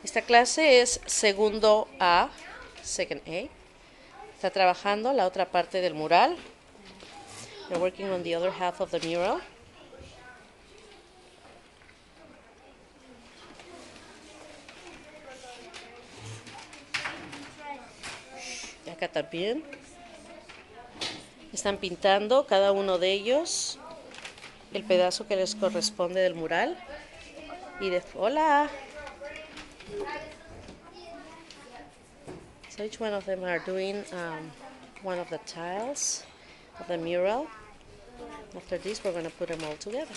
Esta clase es segundo A, second A. Está trabajando la otra parte del mural. They're working on the other half of the mural. Y acá también. Están pintando cada uno de ellos el pedazo que les corresponde del mural. Hola. So each one of them are doing one of the tiles of the mural. After this, we're going to put them all together.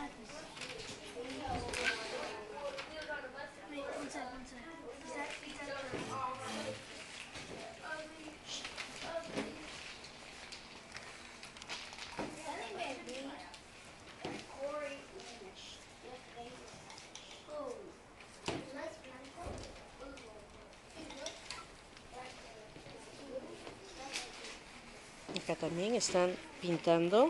Acá también están pintando.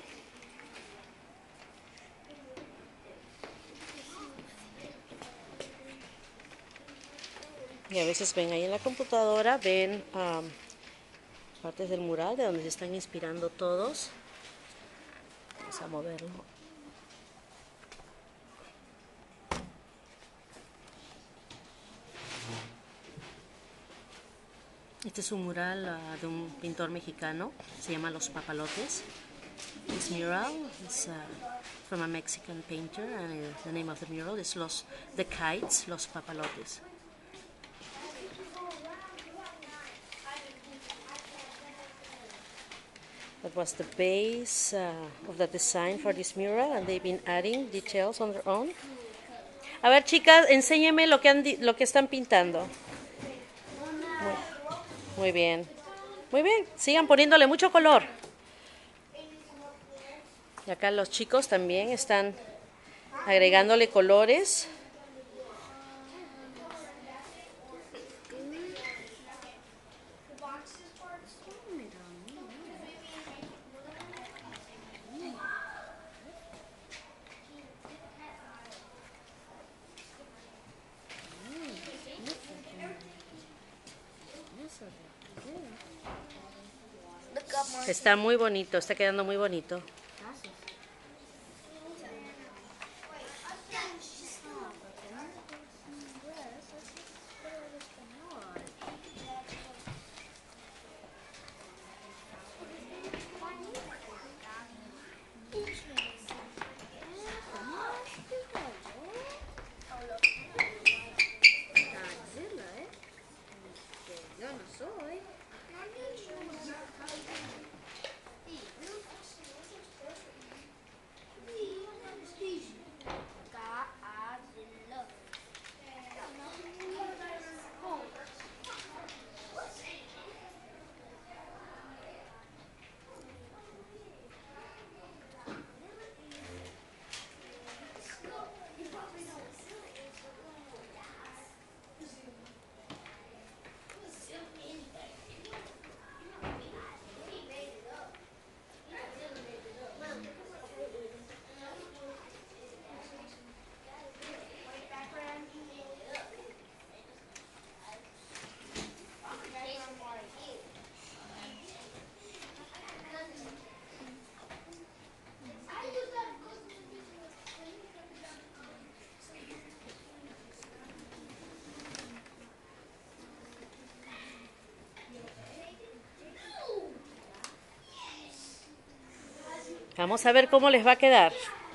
Y a veces ven ahí en la computadora, ven partes del mural de donde se están inspirando todos. Vamos a moverlo. Este es un mural de un pintor mexicano, se llama Los Papalotes. This mural is from a Mexican painter, and the name of the mural is The Kites, Los Papalotes. That was the base of the design for this mural, and they've been adding details on their own. A ver, chicas, enséñenme lo que están pintando. Muy bien. Muy bien, sigan poniéndole mucho color. Y acá los chicos también están agregándole colores. Está muy bonito, está quedando muy bonito. Vamos a ver cómo les va a quedar.